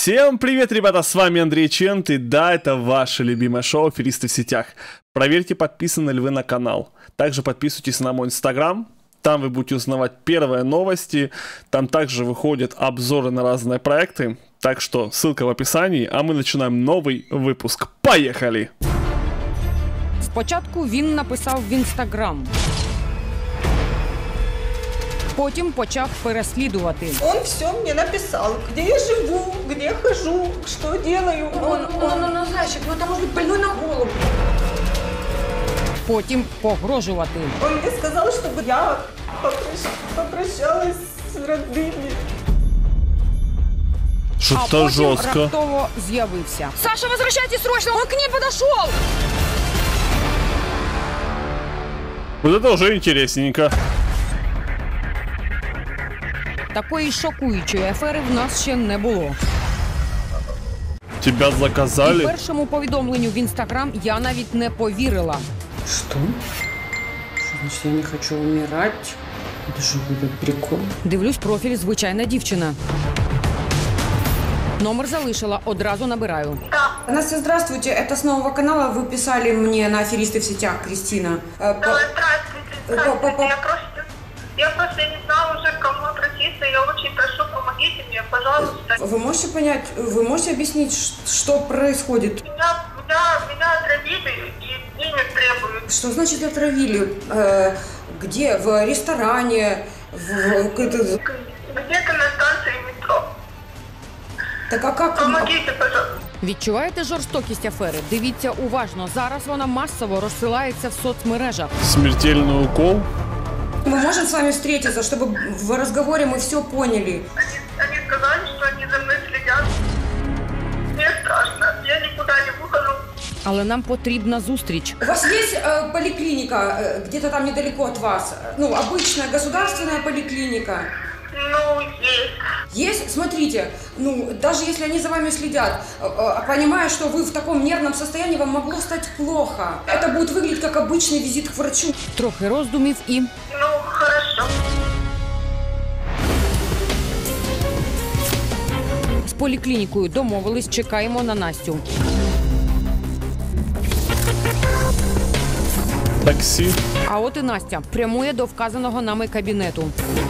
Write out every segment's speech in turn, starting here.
Всем привет, ребята, с вами Андрей Чент, и да, это ваше любимое шоу «Аферисты в сетях». Проверьте, подписаны ли вы на канал. Также подписывайтесь на мой инстаграм, там вы будете узнавать первые новости, там также выходят обзоры на разные проекты. Так что ссылка в описании, а мы начинаем новый выпуск. Поехали! Спочатку він написав в інстаграм. Потім почав переслідувати. Он все мне написал, где я живу, где я хожу, что делаю. Ну, зайчик, ну это может быть больной на голову. Потім погрожувати. Он мне сказал, чтобы я попрощалась с родными. А Что-то потім жестко. раптово з'явився. Саша, возвращайтесь срочно, он к ней подошел. Вот это уже интересненько. Такої шокуючої афери в нас ще не було. Тебя І заказали? першому повідомленню в інстаграм я навіть не повірила. Что? Значит, я не хочу умирать? Это же будет прикол. Дивлюсь профіль «Звичайна дівчина». Номер залишила, одразу набираю. Настя, здравствуйте. Это с нового канала. Вы писали мне на «Аферисты в сетях», Кристина. Здравствуйте. Я просто не знала уже, к кому обратиться. Я очень прошу, помогите мне, пожалуйста. Вы можете понять, вы можете объяснить, что происходит? Меня отравили и денег требуют. Что значит отравили? Где? В ресторане? Где-то на станции метро. Так а как? Помогите, пожалуйста. Відчуваєте жорстокість афери? Дивіться уважно. Зараз вона масово розсилається в соцмережах. Смертельный укол? Мы можем с вами встретиться, чтобы в разговоре мы все поняли. Они сказали, что они за мной следят. Мне страшно. Я никуда не выхожу. Але нам потрібна зустріч. У вас есть поликлиника где-то там недалеко от вас? Ну, обычная государственная поликлиника. Ну, есть. Есть? Смотрите, ну, даже если они за вами следят, понимая, что вы в таком нервном состоянии, вам могло стать плохо. Это будет выглядеть как обычный визит к врачу. Трохи роздумів і... Ну, хорошо. З поліклінікою домовились, чекаємо на Настю. Такси? А от і Настя прямує до вказаного нами кабінету.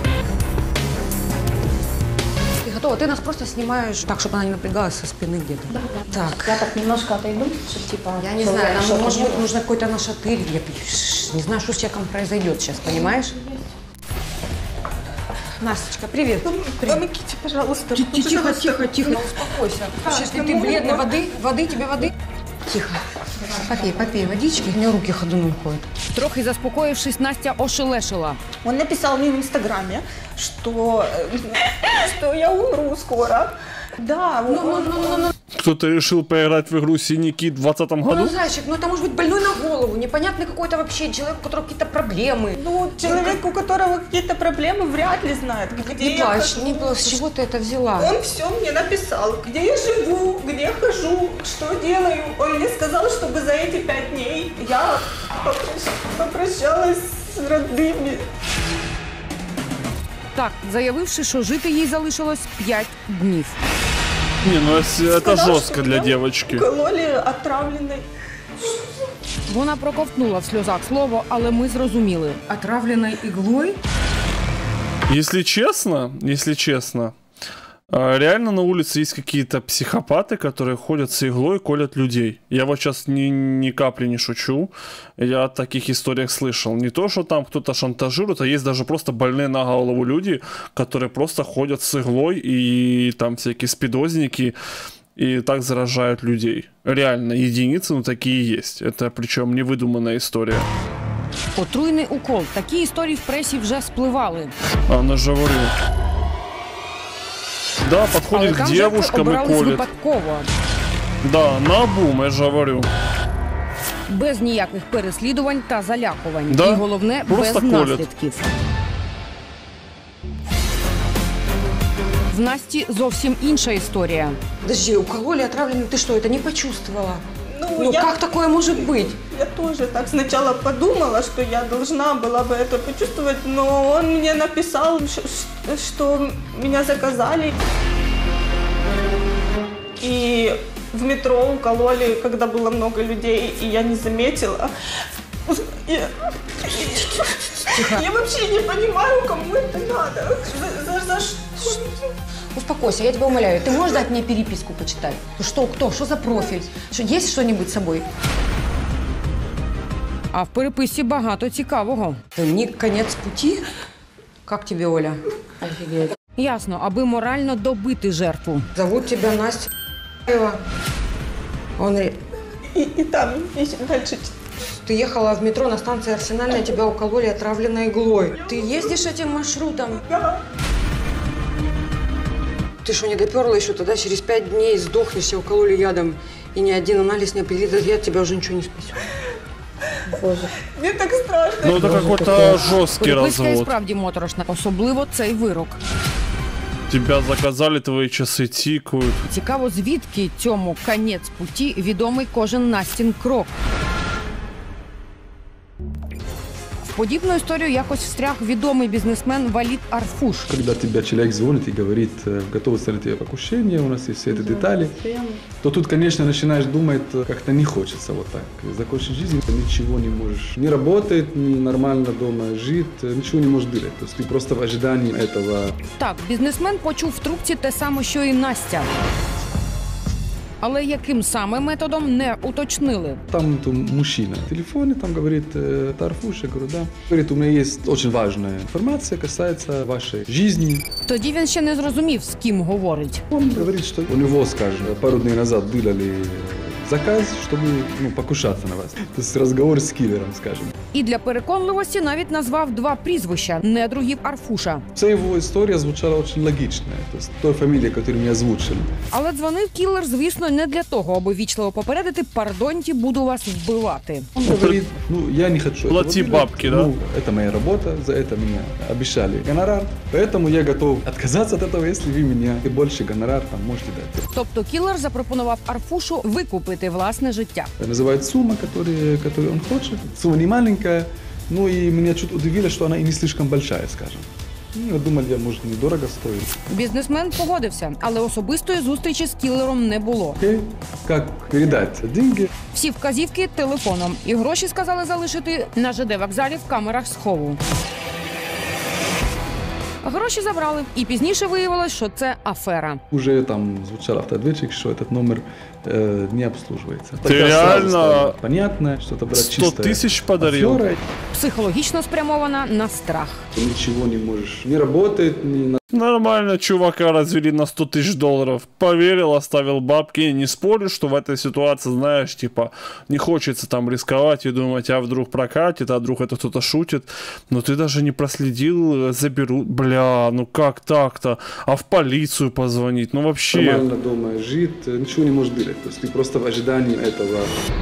Ты готова? Ты нас просто снимаешь так, чтобы она не напрягалась со спины где-то. Да. Так. Я так немножко отойду, чтобы типа... Я не знаю, нам, может быть, нужно какой-то наш отель. Я не знаю, что с человеком произойдет сейчас, понимаешь? Настечка, привет. Помогите, пожалуйста. Тихо, успокойся. Сейчас ты бледная, воды, тебе воды? Тихо. Попей водички, у меня руки ходуном ходят. Трохи заспокоївшись, Настя ошелешила. Он написал мне в инстаграме, что я умру скоро. Да, Кто-то решил поиграть в игру «Синий кит» в 2020 году? Ну, зайчик, ну это может быть больной на голову, непонятный какой-то вообще человек, у которого какие-то проблемы. ну, человек, у которого какие-то проблемы, вряд ли знает, где Не я плачь, хожу. не плачь, с чего ты это взяла? Он все мне написал, где я живу, где я хожу, что делаю. Он мне сказал, чтобы за эти 5 дней я попрощалась с родными. Так, заявивши, що жити їй залишилось 5 днів. Не, ну это Сказал, жестко что для меня девочки. укололи отравленной. Вона проковтнула в сльозах слово, але ми зрозуміли. Отравленной иглой? Если честно, реально на улице есть какие-то психопаты, которые ходят с иглой и колят людей. Я вот сейчас ни капли не шучу. Я о таких историях слышал. Не то, что там кто-то шантажирует, а есть даже просто больные на голову люди, которые просто ходят с иглой и там всякие спидозники и так заражают людей. Реально, единицы, но такие есть. Это причем невыдуманная история. Отруйний укол. Такі історії в пресі вже спливали. Она же говорю. Да, подходит Але к там жертви девушкам и обирались колет. випадково. Да, наобум, я же говорю. Без ніяких переслідувань та залякувань. Да, І головне, просто без колять. наслідків. В Насті зовсім інша історія. Подожди, укололи отравленной, ты что, это не почувствовала? Ну, Как такое может быть? Я тоже так сначала подумала, что я должна была бы это почувствовать, но он мне написал, что меня заказали. в метро укололи, когда было много людей, и я не заметила. Я вообще не понимаю, кому это надо. За что? Успокойся, я тебя умоляю. Ты можешь дать мне переписку почитать? Что, кто, что за профиль? Что, есть что-нибудь с собой? А в переписці багато цікавого. Ник «Конец пути». Как тебе, Оля? Офигеть. Ясно, аби морально добити жертву. Зовут тебя Настя. Он... И там, и дальше. Ты ехала в метро на станции Арсенальная, тебя укололи отравленной иглой. Ты ездишь этим маршрутом? Да. Ты что, не доперла еще тогда? Через 5 дней сдохнешь, тебя укололи ядом. И ни один анализ не определит, от яд тебя уже ничего не спасет. Боже. Мне так страшно. Ну это какой-то жесткий Переписка і развод. справді моторошна, особливо цей вирок. Тебя заказали, твои часы тикают. Цікаво, звідки цьому «Конець путі» відомий кожен Настін крок. В подібну історію якось встряг відомий бізнесмен Валід Арфуш. Когда тебе человек звонит и говорит, готовы ставить тебе покушение, у нас есть все эти детали, то тут, конечно, начинаешь думать, как-то не хочется вот так. Закончить жизнь, ты ничего не можешь. Не работает, не нормально дома жить, ничего не можешь делать. То есть ты просто в ожидании этого. Так, бізнесмен почув в трубці те саме, що і Настя. Але яким саме методом не уточнили. Там мужчина в телефоне, там говорит, это Арфуш, я говорю, да. Говорит, у меня есть очень важная информация, касается вашей жизни. Тоді він ще не зрозумів, з ким говорить. Он говорит, что у него, скажем, пару дней назад делали заказ, чтобы покушаться на вас. То есть разговор с киллером, скажем. І для переконливості навіть назвав два прізвища недругів Арфуша. Вся его история звучала очень логичная, то есть той фамилия, которую мне озвучили. Але дзвонив кілер, звісно, не для того, аби вічливо попередити: «Пардоньте, буду вас вбивати». Он говорит, я не хочу Плати этого делать. бабки, да? Это моя работа, за это меня обещали гонорар, поэтому я готов отказаться от этого, если вы меня и больше гонорар там можете дать. Тобто кілер запропонував Арфушу викупити власне життя. Называет сумма, которую он хочет. Сумма не маленькая, ну и меня чуть удивило, что она и не слишком большая, скажем. Я думал, может, недорого стоит. Бізнесмен погодився, але особистої зустрічі з кілером не було. Окей, как передать деньги? Всі вказівки телефоном. І гроші сказали залишити на ЖД-вокзалі в камерах схову. Гроші забрали, і пізніше виявилось, що це афера. Уже там звучал автоответчик, что этот номер не обслуживается. Ты реально понятно, что это была 100 чистая тысяч подарил? афера. Психологічно спрямована на страх. Ты ничего не можешь, не работает, не Нормально, чувака развели на 100 тысяч долларов. Поверил, оставил бабки. Не спорю, что в этой ситуации, знаешь, типа, не хочется там рисковать и думать, а вдруг прокатит, а вдруг это кто-то шутит. Но ты даже не проследил, заберут. Бля, ну как так-то? А в полицию позвонить? Ну вообще. нормально дома жить, ничего не можешь делать. То есть ты просто в ожидании этого.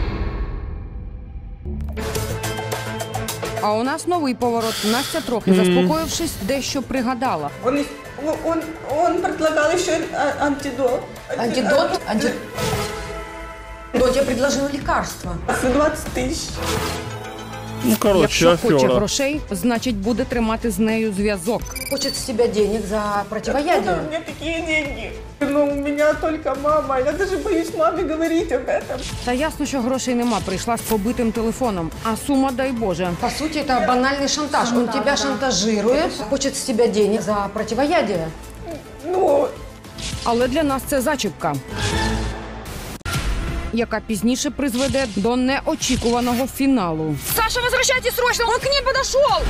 А у нас новий поворот. Настя, трохи заспокоївшись, дещо пригадала. Он предлагал еще антидот. Антидот? Антидот, я предложила лекарство. За 20 тысяч. Ну, короче, Якщо хоче афера. грошей, значить буде тримати з нею зв'язок. Хочет с тебя денег за Откуда противоядие. у меня такие деньги? Но у меня только мама. Я даже боюсь маме говорить об этом. Та ясно, що грошей нема, прийшла з побитим телефоном. А сума, дай Боже. По сути, это банальный шантаж. Он тебя шантажирует, хочет с тебя денег за противоядие. Ну, Але для нас це зачіпка, яка пізніше призведе до неочікуваного фіналу. Саша, возвращайтесь срочно, он к ней подошел!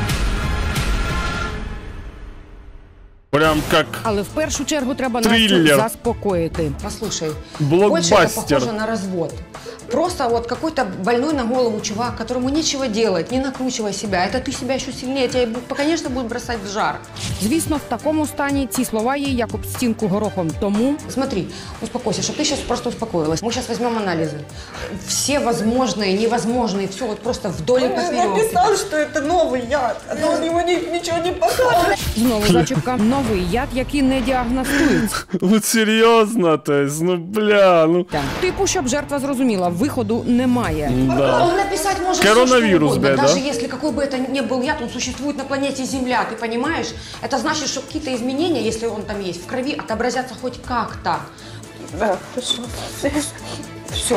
Прям как Але в першу чергу треба Триллер. Настю заспокоїти. Послушай, блокбастер. больше это похоже на развод. Просто вот какой-то больной на голову чувак, которому нечего делать, не накручивай себя. Это ты себя еще сильнее, тебя, конечно, будет бросать в жар. Звісно, в такому стані ці слова їй як об стінку горохом. Тому Смотри, успокойся, чтобы ты сейчас просто успокоилась. Мы сейчас возьмем анализы. Все возможные, невозможные, все вот просто вдоль и он поперек. написал, что это новый яд. Но он ему ничего не покажет. знову зачіпка. Новий яд, який не діагностується. Вот серьезно, то есть, ну бля, ну. Типу, щоб жертва зрозуміла, виходу немає. Да. Он написать может Коронавирус, все, что угодно. да? Даже если какой бы это ни был яд, он существует на планете Земля, ты понимаешь? Это значит, что какие-то изменения, если он там есть в крови, отобразятся хоть как-то. Да, хорошо. Все.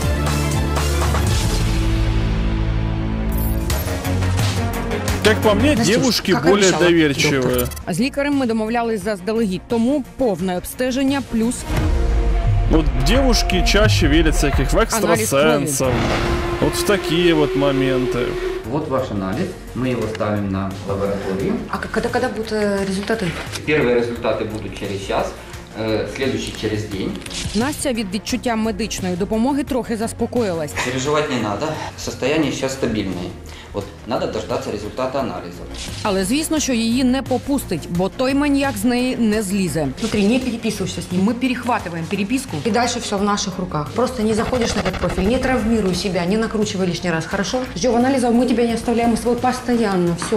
Как по мне, Настюш, девушки как более обещала, доверчивые. доктор. З лікарем ми домовлялись заздалегідь, тому повне обстеження плюс Вот девушки чаще верят всяких в экстрасенсов. Вот в такие вот моменты. Вот ваш анализ, мы его ставим на лабораторию. А когда будут результаты? Первые результаты будут через час, следующий через день. Настя від відчуття медичної допомоги трохи заспокоїлась. Переживать не надо, состояние сейчас стабильное. Вот надо дождаться результата анализа. Але звісно, що її не попустить, бо той маньяк з неї не злізе. Смотри, не переписываешься с ним. Ми перехватуємо переписку. И дальше все в наших руках. Просто не заходишь на этот профиль, не травмируй себя, не накручивай лишний раз, хорошо? Ждем анализов, мы тебя не оставляем, мы с тобой постоянно, все.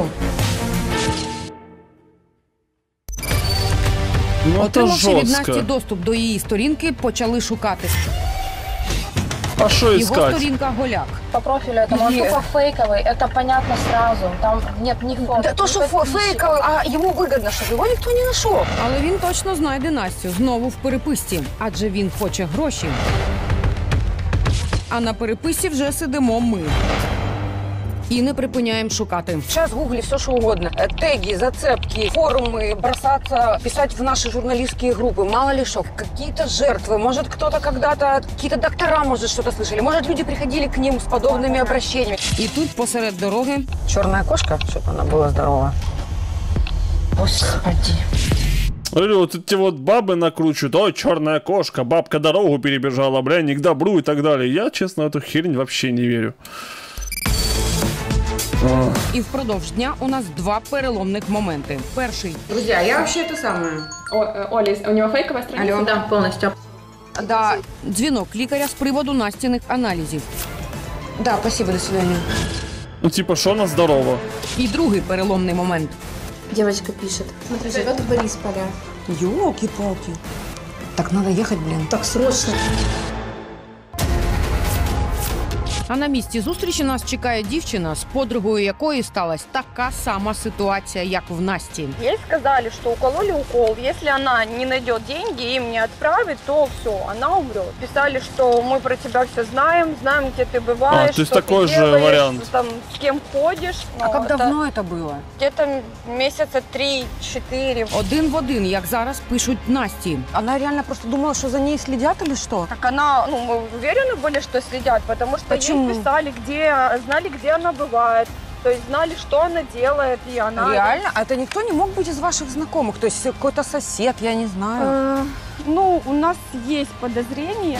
Ну это Отримавши від Насті жестко. доступ до її сторінки, почали шукати. А что Його искать? сторінка голяк. По профилю это он тупо фейковый, это понятно сразу. Там нет ни фото. Да то, что фейковый, а ему выгодно, чтобы его никто не нашел. Але він точно знайде Настю знову в переписці, адже він хоче гроші. А на переписці вже сидимо ми. І не припиняємо шукати. Сейчас в гугле все, что угодно. Теги, зацепки, форумы, бросаться, писать в наши журналистские группы. Мало ли что, какие-то жертвы. Может, кто-то когда-то, какие-то доктора, может, что-то слышали. Может, люди приходили к ним с подобными обращениями. І тут посеред дороги Черная кошка, чтобы она была здорова. Господи. Говорю, вот эти вот бабы накручивают, ой, черная кошка, бабка дорогу перебежала, бля, не к добру и так далее. Я, честно, в эту херень вообще не верю. і впродовж дня у нас два переломних моменти. Перший. Друзья, я вообще это самое. Оля, у него фейковая страница? Алло. Да, полностью. Да, Дзвінок лікаря з приводу Настіних аналізів. да, спасибо, до свидания. Ну, типа, шо она здорова? І другий переломний момент. Девочка пишет. Смотри, живет в Борисполе. Ёлки-палки. Так надо ехать, блин. Так срочно. А на місці зустрічі нас чекає дівчина, з подругою якої сталася така сама ситуація, як в Насті. Ей сказали, что укололи укол. Если она не найдет деньги и им не отправит, то все, она умрет. Писали, что мы про тебя все знаем, знаем, где ты бываешь, то есть что такой ты же делаешь, вариант. Там, с кем ходишь. А як давно це було? Где-то месяца 3-4. Один в один, як зараз пишуть Насті. Она реально просто думала, что за ней следят или что? Так она, ну, мы уверены были, что следят, потому что Почему? ей писали, знали, где она бывает. То есть знали, что она делает, и она... Реально? А это никто не мог быть из ваших знакомых? То есть какой-то сосед, я не знаю. Ну, у нас есть подозрение.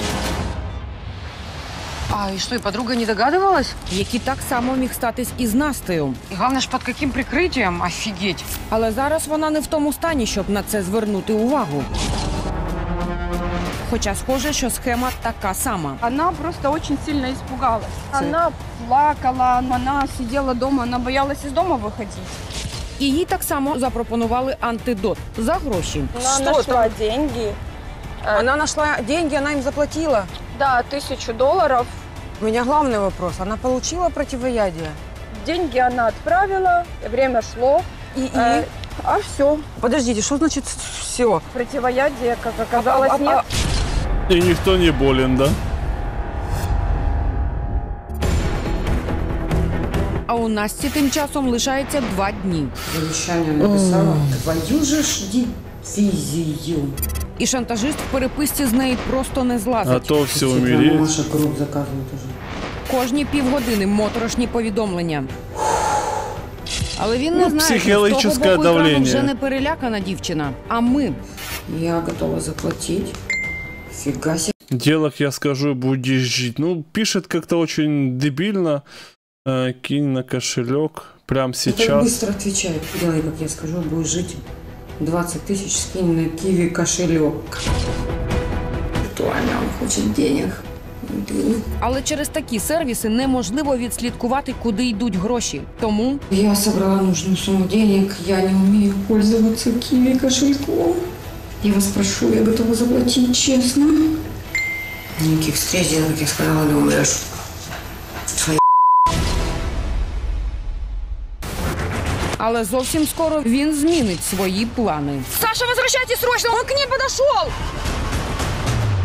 А, и что, и подруга не догадывалась? Який так само міг статись і з Настею. И главное, ж под каким прикрытием? Офигеть. Але зараз вона не в тому стані, щоб на це звернути увагу. Хоча схоже, що схема така сама. Она просто очень сильно испугалась. Она плакала, она сидела дома, она боялась из дома выходить. І їй так само запропонували антидот за гроші. Она Что нашла деньги. Она нашла деньги, она им заплатила. Да, $1000. У меня главный вопрос. Она получила противоядие? Деньги она отправила, время шло. А все, Подождите, что значит все? противоядия, как оказалось, нет. И никто не болен, да? А у Насті тим часом лишається 2 дні. Завещание написала. Твою же ж дивизию. І шантажист в переписці з неї просто не А злазить. то все умереть. Маша круг заказывает уже. Кожні півгодини моторошні повідомлення. Але він не Ну, знає, що з психологічне того боку екрану давлення. вже не перелякана дівчина, а ми. Я готова заплатить. Фига себе. Делах я скажу, будешь жить. Ну, пишет как-то очень дебильно. Кинь на кошелек прямо Так сейчас. быстро отвечает. Делай, как я скажу, будешь жить. 20 тысяч скинь на Киви кошелек. Виртуально он хочет денег. Але через такі сервіси неможливо відслідкувати, куди йдуть гроші. Тому Я собрала нужную сумму денег. Я не умею пользоваться Киви кошельком. Я вас прошу, я готова заплатить, честно. Никаких встреч, как я сказала, не умрешь. але зовсім скоро він змінить свої плани. Саша, возвращайтесь срочно, он к ней подошел!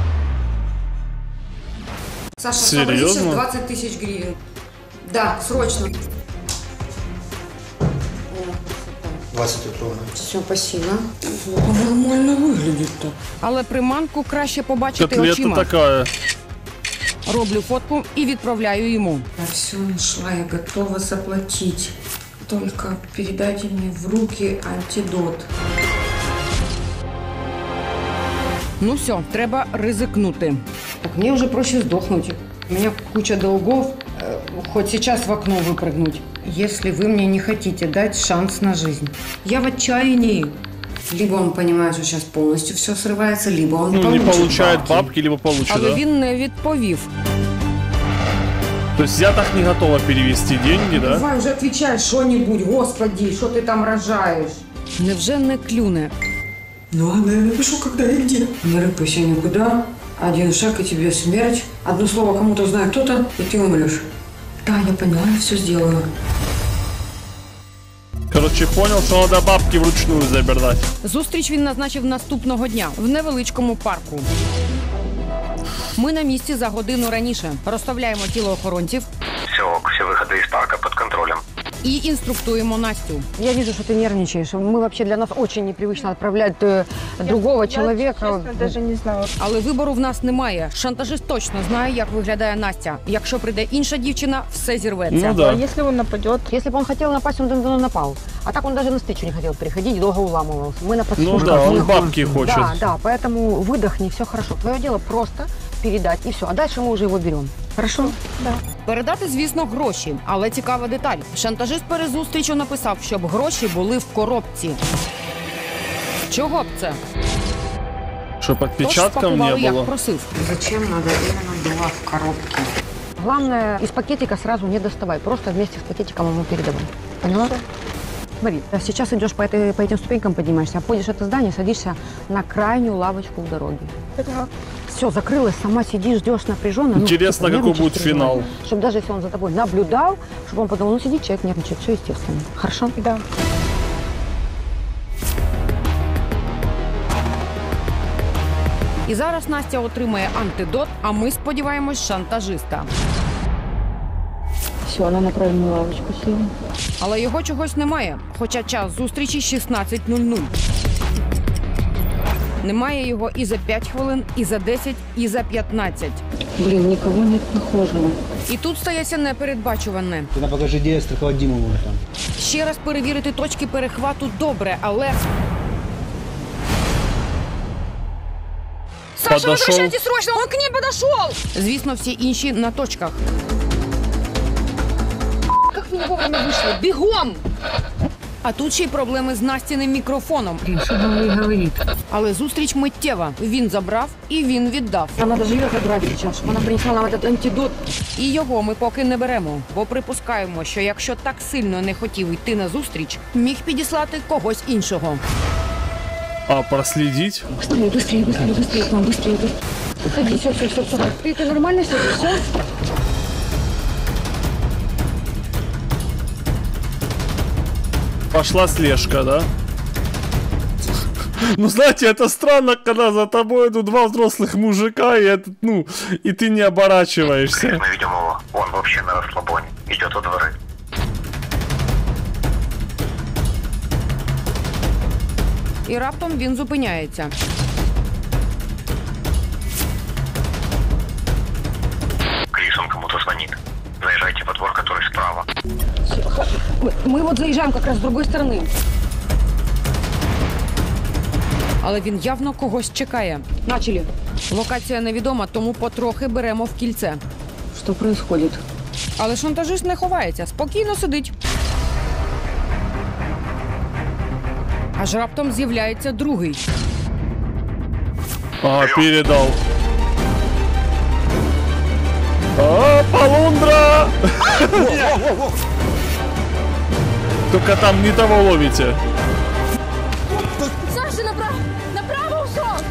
Саша, Серьезно? сейчас 20 тысяч гривен. Да, срочно. 20 ровно. Все, спасибо. Нормально виглядить-то. Але приманку краще побачити Котлета очима. такая. Роблю фотку і відправляю йому. Я все нашла, я готова заплатить. Только передайте мне в руки антидот. Ну все, треба ризикнути. Так мне уже проще сдохнуть. У меня куча долгов, хоть сейчас в окно выпрыгнуть. Если вы мне не хотите дать шанс на жизнь. Я в отчаянии. Либо он понимает, что сейчас полностью все срывается, либо он Ну, не получит получает бабки, либо получит, Але да? він не відповів. То есть я так не готова перевести деньги, да? Давай уже отвечай что-нибудь, господи, что ты там рожаешь? Невже не клюне? Ну ладно, я напишу, когда и где. Не рыпайся никуда. Один шаг, и тебе смерть. Одно слово кому-то знает кто-то, и ты умрешь. Да, я поняла, я все сделаю. Короче, понял, що треба бабки вручную забирати. Зустріч він назначив наступного дня в невеличкому парку. Ми на місці за годину раніше. Розставляємо тіло охоронців. Все выходы из парка под контролем. І інструктуємо Настю. Я вижу, что ты нервничаешь. Мы вообще для нас очень непривычно отправлять другого человека. Честно, даже не знаю. Але вибору в нас немає. Шантажист точно знає, як виглядає Настя. Якщо прийде інша дівчина, все зірветься. Ну да. А если он нападет? Если бы он хотел напасть, он давно напал. А так он даже на встречу не хотел приходить, долго уламывался. Мы на Ну подслушках. да, он мы- бабки хочет. Да, да, поэтому выдохни, все хорошо. Твое дело просто передать, и все. А дальше мы уже его берем. Хорошо? Да. Передати, звісно, гроші. Але цікава деталь. Шантажист перед зустрічю написав, щоб гроші були в коробці. Чого б це? Что Тож подпечатком не спакували, як было. просив. Зачем надо іменно два в коробці? Главное, из пакетика сразу не доставай. Просто вместе с пакетиком ему передавай. Поняла? Смотри, сейчас идешь по этим ступенькам, поднимаешься, обходишь это здание, садишься на крайнюю лавочку у дороги. Так. Все, закрылась, сама сидишь, ждешь напряженно. Интересно, какой нервничаешь, будет переживаешь. финал. Чтобы даже если он за тобой наблюдал, чтобы он подумал, ну сидит человек, нервничает, все естественно. Хорошо? Да. І зараз Настя отримає антидот, а ми сподіваємось шантажиста. Все, она на правильную лавочку села. Але його чогось немає, хоча час зустрічі 16:00. Немає його і за 5 хвилин, і за 10, і за 15. Блин, никого нет похожего. І тут стається непередбачуване. Ты покажи, где страховать Диму может там. Ще раз перевірити точки перехвату добре, але... Саша, Подошел. возвращайтесь срочно, он к ней подошел! Звісно, всі інші на точках. Как вы не вовремя вышли? Бегом! А тут ще й проблеми з Настіним мікрофоном. Что говорит? Але зустріч миттєва. Він забрав і він віддав. Нам надо живет забрать сейчас, чтобы она принесла нам этот антидот. І його ми поки не беремо, бо припускаємо, що якщо так сильно не хотів йти на зустріч, міг підіслати когось іншого. А, проследить? Быстрее, быстрее, быстрее, быстрее, к нам, быстрее, быстрее. Садись, все. Ты нормально сидишь, все? Пошла слежка, да? Ну, знаете, это странно, когда за тобой идут два взрослых мужика, и этот, ну, и ты не оборачиваешься. Мы видим его. Он вообще на расслабоне. Идет во дворы. І раптом він зупиняється. Крис, он кому-то звонит. Заезжайте во двор, который справа. Мы вот заезжаем как раз с другой стороны. Але він явно когось чекає. Начали. Локація невідома, тому потрохи беремо в кільце. Что происходит? Але шантажист не ховається, спокійно сидить. Аж раптом з'являється другий. Ага, передал. А, полундра! Только там не того ловите. Саша, направо ушел!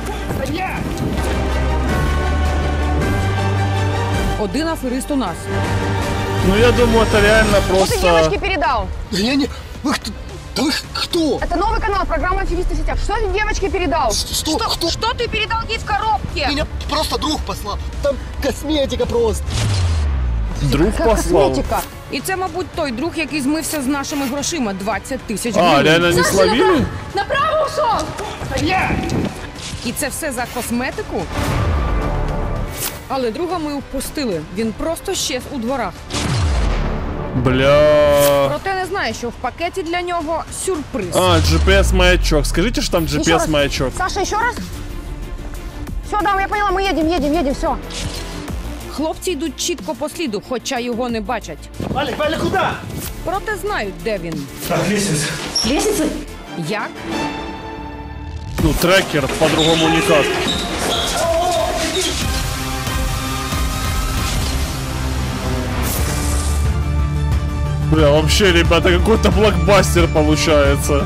Один аферист у нас. Ну, я думаю, это реально Вот и просто... девочке передал. Да Вы кто? Это новый канал, программа «Аферисты в сетях». Что ты девочке передал? Кто? Что ты передал ей в коробке? Меня просто друг послал. Там косметика просто. Друг послал. Косметика. І це, мабуть, той друг, який змився з нашими грошима. 20 тисяч А, гривень. реально не словили? Направо ушов! І це все за косметику? Але друга ми впустили. Він просто щез у дворах. Бля. Проте не знає, що в пакеті для нього сюрприз. А, GPS-маячок. Скажите, что там GPS-маячок. Саша, еще раз. Все, да, я поняла, мы едем, все. Хлопці йдуть чітко по сліду, хоча його не бачать. Валик, куди? Проте знають, де він. Так, лестница. Лестница? Як? Ну, трекер, по-другому никак. Бля, вообще, ребята, какой-то блокбастер получается.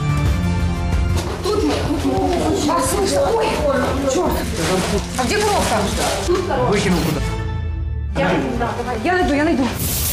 Ой, черт. А где коробка? Выкинул куда? Я найду.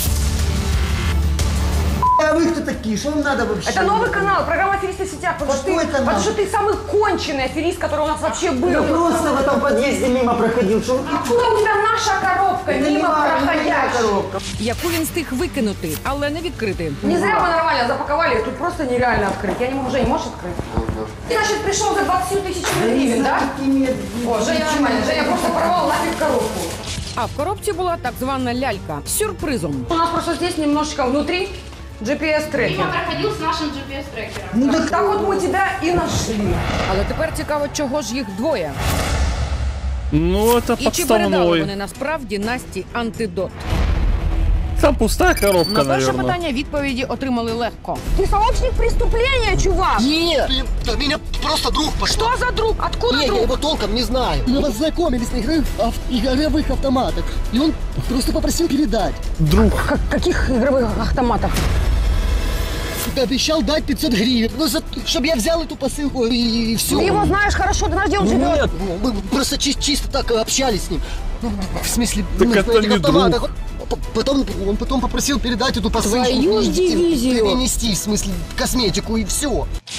А вы кто такие? Что вам надо вообще? Это новый канал, программа «Аферисты в сетях». Потому что ты самый конченый аферист, который у нас вообще был. Я просто в этом подъезде мимо проходил. Что... Откуда у тебя наша коробка, мимо проходящая? Яку він встиг викинути, але не відкрити. Не зря мы нормально запаковали, тут просто нереально открыть. Я не могу, Женя, можешь открыть? Ты, значит, пришел за 20 тысяч гривен, да? О, Женя, внимание, Женя просто порвал нафиг коробку. А в коробці була так звана лялька з сюрпризом. У нас просто здесь немножечко внутри GPS-трекер. Дима проходил с нашим GPS-трекером. Ну так от ми тебе і нашли. Але тепер цікаво, чого ж їх двоє. Ну, это І чи передали подставной. вони насправді Насті антидот? Там пустая коробка, На перше наверное. питання відповіді отримали легко. Ти сообщник преступлення, чувак! Нет, да меня просто друг пошел. Що за друг? Откуда Не, я друг? его толком не знаю. Мы познакомились на игровых автоматах. И он просто попросил передать. Друг. Каких игровых автоматах? Обещал дать 500 гривен. Ну, чтобы я взял эту посылку и все. Ты его знаешь хорошо, ты знаешь, где он живет? Нет, мы просто чисто так общались с ним. Ну, в смысле, Так на это этих не автоматах. друг. Он потом попросил передать эту посылку. Твою ж дивизию. Перенести, в смысле, косметику и все.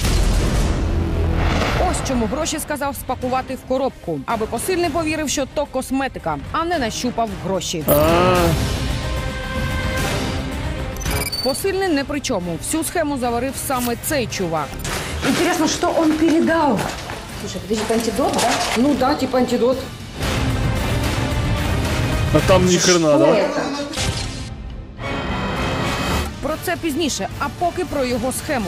Ось чому гроші сказав спакувати в коробку, аби посильний повірив, що то косметика, а не нащупав гроші. Посильний не при чому. Всю схему заварив саме цей чувак. Інтересно, що він передав? Слушай, подожди, это антидот, да? Ну да, типа антидот. А там ни хрена, да? Про це пізніше, а поки про його схему.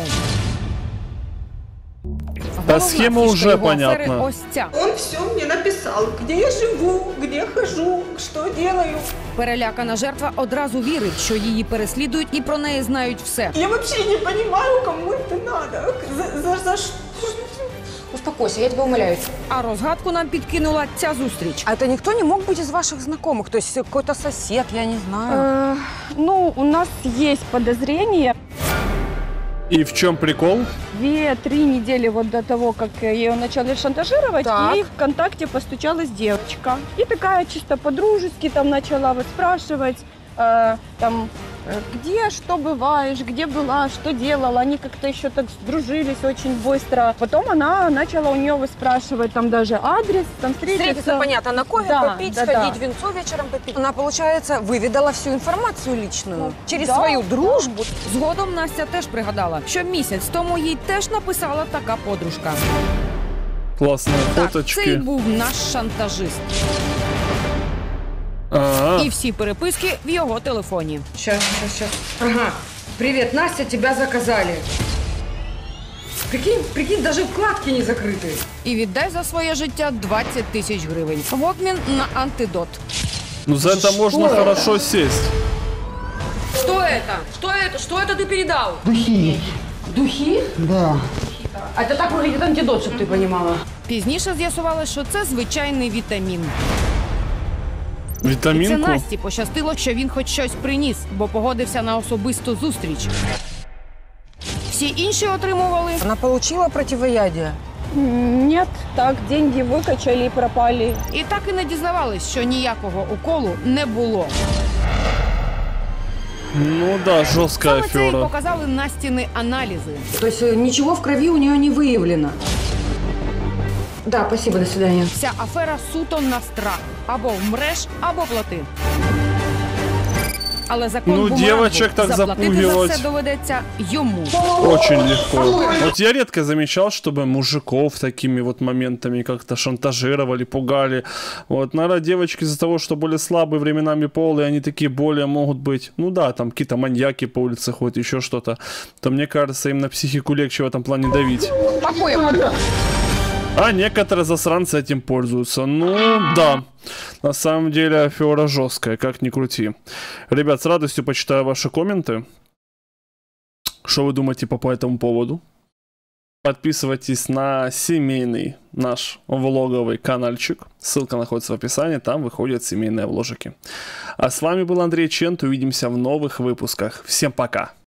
Да, схема фішка уже його афери понятна. ось ця. Он все мне написал, где я живу, где хожу, что делаю. Перелякана жертва одразу вірить, що її переслідують і про неї знають все. Я вообще не понимаю, кому это надо. За что? Успокойся, я тебе умоляю. А розгадку нам підкинула ця зустріч. А це ніхто не мог бути із ваших знайомих? Тобто якийсь сусід, я не знаю. Ну, у нас есть подозрение. И в чем прикол? 2-3 недели вот до того, как ее начали шантажировать, Так. ей ВКонтакте постучалась девочка. И такая чисто по-дружески там начала выспрашивать, где, что бываешь, где была, что делала. Они как-то еще так сдружились очень быстро. Потом она начала у нее выспрашивать там даже адрес, там встретиться. Понятно, на кофе Да, попить, да, сходить, да. винцо вечером попить. Она, получается, выведала всю информацию личную через да, свою дружбу. Згодом Настя теж пригадала, що місяць тому їй теж написала така подружка. Классные Так, цей фоточки. був наш шантажист. Ага. І всі переписки в його телефоні. Сейчас. Ага. Привет, Настя, тебя заказали. Прикинь, даже вкладки не закрыты. І віддай за своє життя 20 тисяч гривень. В обмін на антидот. Ну за это можно это? хорошо сесть. Что это? Что это? Что это ты передал? Духи. Духи? Да. А это так выглядит антидот, щоб ти розуміла. Пізніше з'ясували, що це звичайний вітамін. І це Витаминку? Насті пощастило, що він хоч щось приніс, бо погодився на особисту зустріч. Всі інші отримували. Вона отримала противоядие. Нет, так, деньги выкачали и пропали. І так і не дізнавались, що ніякого уколу не було. Ну да, жесткая Саме це і афера. показали Настіни аналізи. Тобто нічого в крові у нее не виявлено. Да, спасибо, до свидания. Вся афера суто на страх. Або вмреш, або плати. Але закон Ну, бумагу. девочек так Заплатити за запугивать. все доведеться йому. Очень легко. Вот я редко замечал, чтобы мужиков такими вот моментами как-то шантажировали, пугали. Вот, наверное, девочки из-за того, что более слабые, временами полые, они такие более могут быть, ну да, там какие-то маньяки по улице ходят, еще что-то. То мне кажется, им на психику легче в этом плане давить. А некоторые засранцы этим пользуются. Ну, да. На самом деле афера жесткая, как ни крути. Ребят, с радостью почитаю ваши комменты. Что вы думаете по этому поводу? Подписывайтесь на семейный наш влоговый каналчик. Ссылка находится в описании, там выходят семейные вложики. А с вами был Андрей Чент. Увидимся в новых выпусках. Всем пока!